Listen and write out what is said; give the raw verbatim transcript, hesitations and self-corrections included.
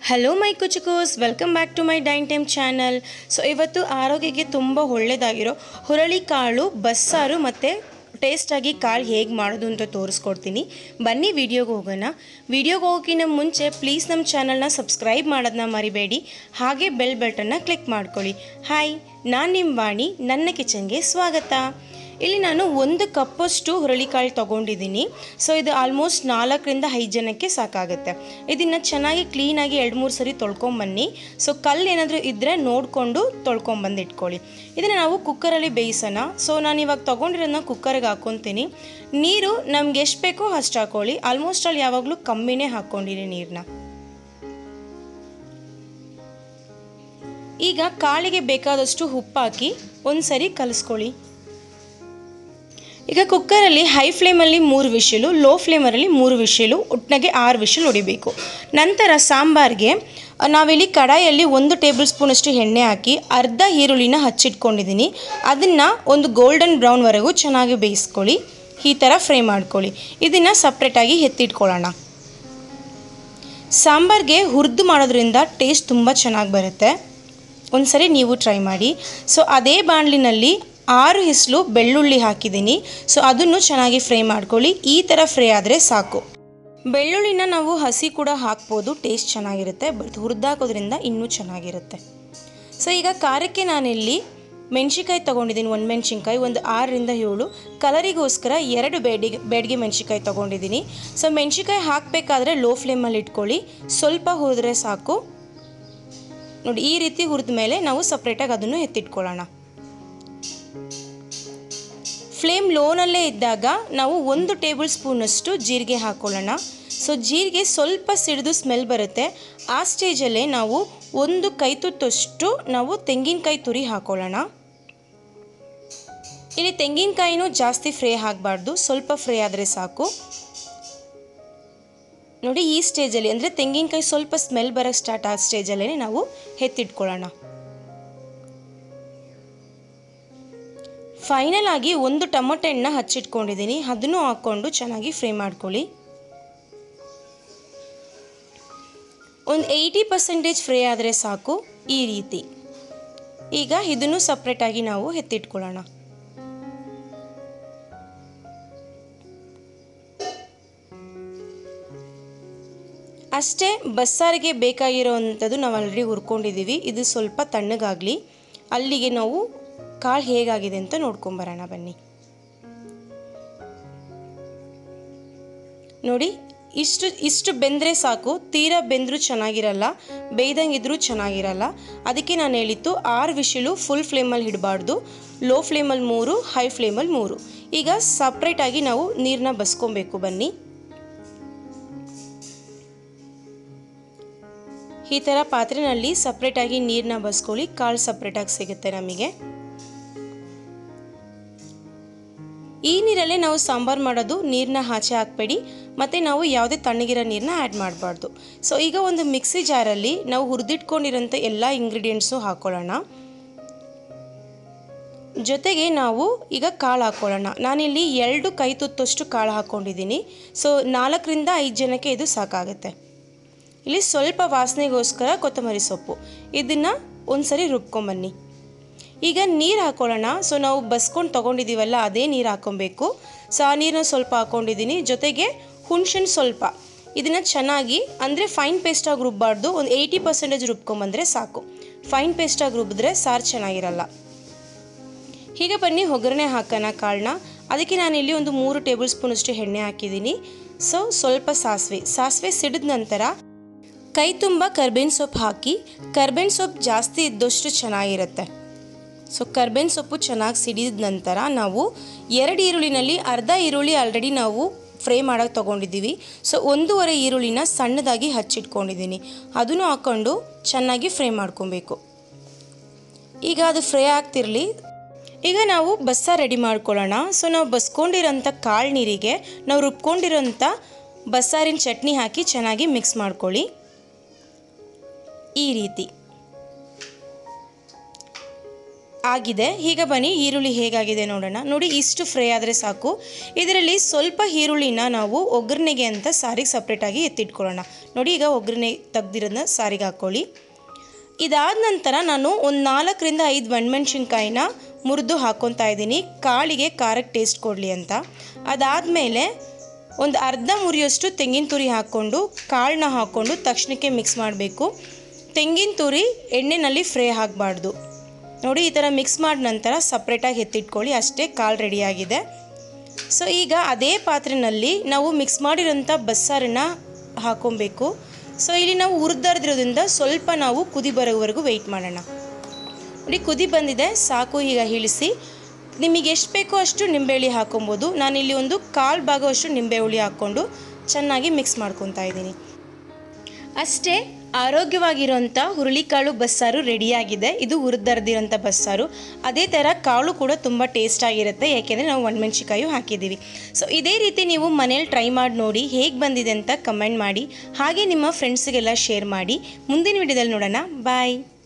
Hello my ಕುಚುಕೂಸ್, welcome back to my dine time channel. So ಇವತ್ತು ಆರೋಗ್ಯಕ್ಕೆ ತುಂಬ ಒಳ್ಳೆಯದಾಗಿರೋ ಹುರಳಿಕಾಳು ಬಸ್ಸಾರು ಮತ್ತು ಟೇಸ್ಟಾಗಿ ಕಾಳು ಹೇಗೆ ಮಾಡೋದು ಅಂತ ತೋರಿಸ್ಕೊಡ್ತೀನಿ. ಬನ್ನಿ ವಿಡಿಯೋಗೆ ಹೋಗೋಣ. ವಿಡಿಯೋಗೆ ಹೋಗೋಕ್ಕಿಂತ ಮುಂಚೆ ಪ್ಲೀಸ್ ನಮ್ಮ ಚಾನಲ್ನ ಸಬ್ಸ್ಕ್ರೈಬ್ ಮಾಡೋದನ್ನ ಮರಿಬೇಡಿ, ಹಾಗೆ ಬೆಲ್ ಬಟನ್ನ ಕ್ಲಿಕ್ ಮಾಡ್ಕೊಳ್ಳಿ. ಹಾಯ್, ನಾನು ನಿಮ್ಮ ವಾಣಿ, ನನ್ನ ಕಿಚನ್ಗೆ ಸ್ವಾಗತ. ಇಲ್ಲಿ ನಾನು ಒಂದು ಕಪ್ಪಷ್ಟು ಹುರಳಿಕಾಳು ತೊಗೊಂಡಿದ್ದೀನಿ. ಸೊ ಇದು ಆಲ್ಮೋಸ್ಟ್ ನಾಲ್ಕರಿಂದ ಐದು ಜನಕ್ಕೆ ಸಾಕಾಗುತ್ತೆ. ಇದನ್ನು ಚೆನ್ನಾಗಿ ಕ್ಲೀನಾಗಿ ಎರಡು ಮೂರು ಸರಿ ತೊಳ್ಕೊಂಬನ್ನಿ. ಸೊ ಕಲ್ಲು ಏನಾದರೂ ಇದ್ದರೆ ನೋಡಿಕೊಂಡು ತೊಳ್ಕೊಂಬಂದು ಇಟ್ಕೊಳ್ಳಿ. ಇದನ್ನು ನಾವು ಕುಕ್ಕರಲ್ಲಿ ಬೇಯಿಸೋಣ. ಸೊ ನಾನು ಇವಾಗ ತೊಗೊಂಡಿರೋದನ್ನ ಕುಕ್ಕರ್ಗೆ ಹಾಕ್ಕೊತೀನಿ. ನೀರು ನಮ್ಗೆ ಎಷ್ಟು ಬೇಕೋ ಅಷ್ಟು ಹಾಕ್ಕೊಳ್ಳಿ. ಆಲ್ಮೋಸ್ಟ್ ಅಲ್ಲಿ ಯಾವಾಗಲೂ ಕಮ್ಮಿನೇ ಹಾಕ್ಕೊಂಡಿರಿ ನೀರನ್ನ. ಈಗ ಕಾಳಿಗೆ ಬೇಕಾದಷ್ಟು ಉಪ್ಪು ಹಾಕಿ ಒಂದು ಸರಿ ಕಲಿಸ್ಕೊಳ್ಳಿ. ಈಗ ಕುಕ್ಕರಲ್ಲಿ ಹೈ ಫ್ಲೇಮಲ್ಲಿ ಮೂರು ವಿಷಿಲು, ಲೋ ಫ್ಲೇಮರಲ್ಲಿ ಮೂರು ವಿಷಿಲು, ಒಟ್ಟಿನಾಗೆ ಆರು ವಿಷಿಲ್ ಹೊಡಿಬೇಕು. ನಂತರ ಸಾಂಬಾರಿಗೆ ನಾವಿಲ್ಲಿ ಕಡಾಯಲ್ಲಿ ಒಂದು ಟೇಬಲ್ ಸ್ಪೂನಷ್ಟು ಎಣ್ಣೆ ಹಾಕಿ ಅರ್ಧ ಈರುಳ್ಳಿನ ಹಚ್ಚಿಟ್ಕೊಂಡಿದ್ದೀನಿ. ಅದನ್ನು ಒಂದು ಗೋಲ್ಡನ್ ಬ್ರೌನ್ವರೆಗೂ ಚೆನ್ನಾಗಿ ಬೇಯಿಸ್ಕೊಳ್ಳಿ. ಈ ಥರ ಫ್ರೈ ಮಾಡ್ಕೊಳ್ಳಿ. ಇದನ್ನು ಸಪ್ರೇಟಾಗಿ ಎತ್ತಿಟ್ಕೊಳ್ಳೋಣ. ಸಾಂಬಾರಿಗೆ ಹುರಿದು ಮಾಡೋದ್ರಿಂದ ಟೇಸ್ಟ್ ತುಂಬ ಚೆನ್ನಾಗಿ ಬರುತ್ತೆ. ಒಂದು ಸರಿ ನೀವು ಟ್ರೈ ಮಾಡಿ. ಸೊ ಅದೇ ಬಾಣಲಿನಲ್ಲಿ ಆರು ಹಿಸ್ಲು ಬೆಳ್ಳುಳ್ಳಿ ಹಾಕಿದ್ದೀನಿ. ಸೊ ಅದನ್ನು ಚೆನ್ನಾಗಿ ಫ್ರೈ ಮಾಡ್ಕೊಳ್ಳಿ. ಈ ಥರ ಫ್ರೈ ಆದರೆ ಸಾಕು. ಬೆಳ್ಳುಳ್ಳಿನ ನಾವು ಹಸಿ ಕೂಡ ಹಾಕ್ಬೋದು, ಟೇಸ್ಟ್ ಚೆನ್ನಾಗಿರುತ್ತೆ. ಬಟ್ ಹುರಿದಾಕೋದ್ರಿಂದ ಇನ್ನೂ ಚೆನ್ನಾಗಿರುತ್ತೆ. ಸೊ ಈಗ ಖಾರಕ್ಕೆ ನಾನಿಲ್ಲಿ ಮೆಣಸಿನ್ಕಾಯಿ ತೊಗೊಂಡಿದ್ದೀನಿ. ಒಂದು ಮೆಣಸಿನ್ಕಾಯಿ ಒಂದು ಆರರಿಂದ ಏಳು, ಕಲರಿಗೋಸ್ಕರ ಎರಡು ಬೇಡಿಗೆ ಬೇಡಿಗೆ ಮೆಣಸಿನ್ಕಾಯಿ ತೊಗೊಂಡಿದ್ದೀನಿ. ಸೊ ಮೆಣಸಿನ್ಕಾಯಿ ಹಾಕಬೇಕಾದ್ರೆ ಲೋ ಫ್ಲೇಮಲ್ಲಿ ಇಟ್ಕೊಳ್ಳಿ. ಸ್ವಲ್ಪ ಹುರಿದ್ರೆ ಸಾಕು. ನೋಡಿ, ಈ ರೀತಿ ಹುರಿದ ಮೇಲೆ ನಾವು ಸಪ್ರೇಟಾಗಿ ಅದನ್ನು ಎತ್ತಿಟ್ಕೊಳ್ಳೋಣ. ಫ್ಲೇಮ್ ಲೋನಲ್ಲೇ ಇದ್ದಾಗ ನಾವು ಒಂದು ಟೇಬಲ್ ಸ್ಪೂನಷ್ಟು ಜೀರಿಗೆ ಹಾಕ್ಕೊಳ್ಳೋಣ. ಸೊ ಜೀರಿಗೆ ಸ್ವಲ್ಪ ಸಿಡಿದು ಸ್ಮೆಲ್ ಬರುತ್ತೆ. ಆ ಸ್ಟೇಜಲ್ಲೇ ನಾವು ಒಂದು ಕೈ ತುತ್ತಷ್ಟು ನಾವು ತೆಂಗಿನಕಾಯಿ ತುರಿ ಹಾಕ್ಕೊಳ್ಳೋಣ. ಇಲ್ಲಿ ತೆಂಗಿನಕಾಯಿನೂ ಜಾಸ್ತಿ ಫ್ರೈ ಆಗಬಾರ್ದು, ಸ್ವಲ್ಪ ಫ್ರೈ ಆದರೆ ಸಾಕು. ನೋಡಿ, ಈ ಸ್ಟೇಜಲ್ಲಿ ಅಂದರೆ ತೆಂಗಿನಕಾಯಿ ಸ್ವಲ್ಪ ಸ್ಮೆಲ್ ಬರೋಕ್ಕೆ ಸ್ಟಾರ್ಟ್ ಆದ ಸ್ಟೇಜಲ್ಲೇ ನಾವು ಎತ್ತಿಟ್ಕೊಳ್ಳೋಣ. ಫೈನಲ್ ಆಗಿ ಒಂದು ಟೊಮೊಟೊ ಹಣ್ಣನ್ನ ಹಚ್ಚಿಟ್ಕೊಂಡಿದ್ದೀನಿ. ಅದನ್ನು ಹಾಕ್ಕೊಂಡು ಚೆನ್ನಾಗಿ ಫ್ರೈ ಮಾಡ್ಕೊಳ್ಳಿ. ಒಂದು ಏಯ್ಟಿ ಪರ್ಸೆಂಟೇಜ್ ಫ್ರೈ ಆದರೆ ಸಾಕು. ಈ ರೀತಿ ಈಗ ಇದನ್ನು ಸಪ್ರೇಟಾಗಿ ನಾವು ಎತ್ತಿಟ್ಕೊಳ್ಳೋಣ. ಅಷ್ಟೇ, ಬಸ್ಸಾರಿಗೆ ಬೇಕಾಗಿರೋವಂಥದ್ದು ನಾವು ಆಲ್ರೆಡಿ ಹುರ್ಕೊಂಡಿದ್ದೀವಿ. ಇದು ಸ್ವಲ್ಪ ತಣ್ಣಗಾಗಲಿ. ಅಲ್ಲಿಗೆ ನಾವು ಕಾಳು ಹೇಗಾಗಿದೆ ಅಂತ ನೋಡ್ಕೊಂಬರೋಣ ಬನ್ನಿ. ನೋಡಿ, ಇಷ್ಟು ಇಷ್ಟು ಬೆಂದರೆ ಸಾಕು. ತೀರಾ ಬೆಂದರೂ ಚೆನ್ನಾಗಿರಲ್ಲ, ಬೇಯ್ದಂಗಿದ್ರೂ ಚೆನ್ನಾಗಿರಲ್ಲ. ಅದಕ್ಕೆ ನಾನು ಹೇಳಿತ್ತು ಆರು ವಿಷಿಲು ಫುಲ್ ಫ್ಲೇಮಲ್ಲಿ ಇಡಬಾರ್ದು, ಲೋ ಫ್ಲೇಮಲ್ಲಿ ಮೂರು, ಹೈ ಫ್ಲೇಮಲ್ಲಿ ಮೂರು. ಈಗ ಸಪ್ರೇಟಾಗಿ ನಾವು ನೀರನ್ನ ಬಸ್ಕೊಬೇಕು. ಬನ್ನಿ, ಈ ಥರ ಪಾತ್ರೆಯಲ್ಲಿ ಸಪ್ರೇಟಾಗಿ ನೀರನ್ನ ಬಸ್ಕೊಳ್ಳಿ. ಕಾಳು ಸಪ್ರೇಟಾಗಿ ಸಿಗುತ್ತೆ ನಮಗೆ. ಈ ನೀರಲ್ಲೇ ನಾವು ಸಾಂಬಾರು ಮಾಡೋದು. ನೀರನ್ನ ಆಚೆ ಹಾಕಬೇಡಿ, ಮತ್ತು ನಾವು ಯಾವುದೇ ತಣ್ಣಗಿರೋ ನೀರನ್ನ ಆ್ಯಡ್ ಮಾಡಬಾರ್ದು. ಸೊ ಈಗ ಒಂದು ಮಿಕ್ಸಿ ಜಾರಲ್ಲಿ ನಾವು ಹುರಿದಿಟ್ಕೊಂಡಿರೋಂಥ ಎಲ್ಲ ಇಂಗ್ರೀಡಿಯೆಂಟ್ಸು ಹಾಕ್ಕೊಳ್ಳೋಣ. ಜೊತೆಗೆ ನಾವು ಈಗ ಕಾಳು ಹಾಕ್ಕೊಳ್ಳೋಣ. ನಾನಿಲ್ಲಿ ಎರಡು ಕೈ ತುತ್ತಷ್ಟು ಕಾಳು ಹಾಕ್ಕೊಂಡಿದ್ದೀನಿ. ಸೊ ನಾಲ್ಕರಿಂದ ಐದು ಜನಕ್ಕೆ ಇದು ಸಾಕಾಗುತ್ತೆ. ಇಲ್ಲಿ ಸ್ವಲ್ಪ ವಾಸನೆಗೋಸ್ಕರ ಕೊತ್ತಂಬರಿ ಸೊಪ್ಪು, ಇದನ್ನು ಒಂದು ಸರಿ ರುಬ್ಕೊಂಬನ್ನಿ. ಈಗ ನೀರು ಹಾಕ್ಕೊಳ್ಳೋಣ. ಸೊ ನಾವು ಬಸ್ಕೊಂಡು ತೊಗೊಂಡಿದ್ದೀವಲ್ಲ, ಅದೇ ನೀರು ಹಾಕ್ಕೊಬೇಕು. ಸೊ ಆ ನೀರನ್ನ ಸ್ವಲ್ಪ ಹಾಕ್ಕೊಂಡಿದ್ದೀನಿ. ಜೊತೆಗೆ ಹುಣ್ಸೆಹಣ್ಣು ಸ್ವಲ್ಪ, ಇದನ್ನು ಚೆನ್ನಾಗಿ ಅಂದರೆ ಫೈನ್ ಪೇಸ್ಟಾಗಿ ರುಬ್ಬಾರ್ದು, ಒಂದು ಏಯ್ಟಿ ಪರ್ಸೆಂಟೇಜ್ ರುಬ್ಕೊಂಬಂದರೆ ಸಾಕು. ಫೈನ್ ಪೇಸ್ಟಾಗಿ ರುಬ್ಬಿದ್ರೆ ಸಾರು ಚೆನ್ನಾಗಿರಲ್ಲ. ಈಗ ಬನ್ನಿ ಒಗ್ಗರಣೆ ಹಾಕೋಣ ಕಾಳನ್ನ. ಅದಕ್ಕೆ ನಾನಿಲ್ಲಿ ಒಂದು ಮೂರು ಟೇಬಲ್ ಸ್ಪೂನಷ್ಟು ಎಣ್ಣೆ ಹಾಕಿದ್ದೀನಿ. ಸೊ ಸ್ವಲ್ಪ ಸಾಸಿವೆ ಸಾಸಿವೆ ಸಿಡಿದ ನಂತರ ಕೈ ತುಂಬ ಕರ್ಬೇವಿನ ಸೊಪ್ಪು ಹಾಕಿ. ಕರ್ಬೇವಿನ ಸೊಪ್ಪು ಜಾಸ್ತಿ ಇದ್ದಷ್ಟು ಚೆನ್ನಾಗಿರುತ್ತೆ. ಸೊ ಕರ್ಬೇವಿನ ಸೊಪ್ಪು ಚೆನ್ನಾಗಿ ಸಿಡಿದ ನಂತರ ನಾವು ಎರಡು ಈರುಳ್ಳಿನಲ್ಲಿ ಅರ್ಧ ಈರುಳ್ಳಿ ಆಲ್ರೆಡಿ ನಾವು ಫ್ರೈ ಮಾಡೋಕ್ಕೆ ತೊಗೊಂಡಿದ್ದೀವಿ. ಸೊ ಒಂದೂವರೆ ಈರುಳ್ಳಿನ ಸಣ್ಣದಾಗಿ ಹಚ್ಚಿಟ್ಕೊಂಡಿದ್ದೀನಿ. ಅದನ್ನು ಹಾಕ್ಕೊಂಡು ಚೆನ್ನಾಗಿ ಫ್ರೈ ಮಾಡ್ಕೊಬೇಕು. ಈಗ ಅದು ಫ್ರೈ ಆಗ್ತಿರಲಿ. ಈಗ ನಾವು ಬಸ್ಸಾರು ರೆಡಿ ಮಾಡ್ಕೊಳ್ಳೋಣ. ಸೊ ನಾವು ಬಸ್ಕೊಂಡಿರೋಂಥ ಕಾಳು ನೀರಿಗೆ ನಾವು ರುಬ್ಕೊಂಡಿರೋಂಥ ಬಸ್ಸಾರಿನ ಚಟ್ನಿ ಹಾಕಿ ಚೆನ್ನಾಗಿ ಮಿಕ್ಸ್ ಮಾಡ್ಕೊಳ್ಳಿ. ಈ ರೀತಿ ಆಗಿದೆ. ಈಗ ಬನ್ನಿ ಈರುಳ್ಳಿ ಹೇಗಾಗಿದೆ ನೋಡೋಣ. ನೋಡಿ ಇಷ್ಟು ಫ್ರೈ ಆದರೆ ಸಾಕು. ಇದರಲ್ಲಿ ಸ್ವಲ್ಪ ಈರುಳ್ಳಿನ ನಾವು ಒಗ್ಗರಣೆಗೆ ಅಂತ ಸಾರಿಗೆ ಸಪ್ರೇಟಾಗಿ ಎತ್ತಿಟ್ಕೊಳ್ಳೋಣ. ನೋಡಿ ಈಗ ಒಗ್ಗರಣೆ ತೆಗ್ದಿರೋದನ್ನ ಸಾರಿಗೆ ಹಾಕ್ಕೊಳ್ಳಿ. ಇದಾದ ನಂತರ ನಾನು ಒಂದು ನಾಲ್ಕರಿಂದ ಐದು ಒಣಮೆಣ್ಸಿನ್ಕಾಯಿನ ಮುರಿದು ಹಾಕ್ಕೊತಾ ಇದ್ದೀನಿ, ಕಾಳಿಗೆ ಖಾರಕ್ಕೆ ಟೇಸ್ಟ್ ಕೊಡಲಿ ಅಂತ. ಅದಾದಮೇಲೆ ಒಂದು ಅರ್ಧ ಮುರಿಯಷ್ಟು ತೆಂಗಿನ ತುರಿ ಹಾಕ್ಕೊಂಡು ಕಾಳನ್ನ ಹಾಕ್ಕೊಂಡು ತಕ್ಷಣಕ್ಕೆ ಮಿಕ್ಸ್ ಮಾಡಬೇಕು. ತೆಂಗಿನ ತುರಿ ಎಣ್ಣೆಯಲ್ಲಿ ಫ್ರೈ ಆಗಬಾರ್ದು. ನೋಡಿ ಈ ಥರ ಮಿಕ್ಸ್ ಮಾಡಿದ ನಂತರ ಸಪ್ರೇಟಾಗಿ ಎತ್ತಿಟ್ಕೊಳ್ಳಿ. ಅಷ್ಟೇ ಕಾಳು ರೆಡಿಯಾಗಿದೆ. ಸೊ ಈಗ ಅದೇ ಪಾತ್ರೆಯಲ್ಲಿ ನಾವು ಮಿಕ್ಸ್ ಮಾಡಿರೋಂಥ ಬಸ್ಸಾರನ್ನು ಹಾಕ್ಕೊಬೇಕು. ಸೊ ಇಲ್ಲಿ ನಾವು ಹುರಿದಾರ್ದಿರೋದ್ರಿಂದ ಸ್ವಲ್ಪ ನಾವು ಕುದಿ ಬರೋವರೆಗೂ ವೆಯ್ಟ್ ಮಾಡೋಣ. ನೋಡಿ ಕುದಿ ಬಂದಿದೆ, ಸಾಕು. ಈಗ ಇಳಿಸಿ ನಿಮಗೆ ಎಷ್ಟು ಬೇಕೋ ಅಷ್ಟು ನಿಂಬೆಹುಳಿ ಹಾಕ್ಕೊಬೋದು. ನಾನಿಲ್ಲಿ ಒಂದು ಕಾಲು ಭಾಗವಷ್ಟು ನಿಂಬೆಹುಳಿ ಹಾಕ್ಕೊಂಡು ಚೆನ್ನಾಗಿ ಮಿಕ್ಸ್ ಮಾಡ್ಕೊತಾ ಇದ್ದೀನಿ. ಅಷ್ಟೇ, ಆರೋಗ್ಯವಾಗಿರೋಂಥ ಹುರುಳಿಕಾಳು ಬಸ್ಸಾರು ರೆಡಿಯಾಗಿದೆ. ಇದು ಹುರಿದರ್ದಿರೋಂಥ ಬಸ್ಸಾರು. ಅದೇ ಥರ ಕಾಳು ಕೂಡ ತುಂಬ ಟೇಸ್ಟಾಗಿರುತ್ತೆ, ಯಾಕೆಂದರೆ ನಾವು ಒಣಮೆಣ್ಸಿಕಾಯಿ ಹಾಕಿದ್ದೀವಿ. ಸೊ ಇದೇ ರೀತಿ ನೀವು ಮನೇಲಿ ಟ್ರೈ ಮಾಡಿ ನೋಡಿ, ಹೇಗೆ ಬಂದಿದೆ ಅಂತ ಕಮೆಂಟ್ ಮಾಡಿ. ಹಾಗೆ ನಿಮ್ಮ ಫ್ರೆಂಡ್ಸಿಗೆಲ್ಲ ಶೇರ್ ಮಾಡಿ. ಮುಂದಿನ ವಿಡಿಯೋದಲ್ಲಿ ನೋಡೋಣ. ಬಾಯ್.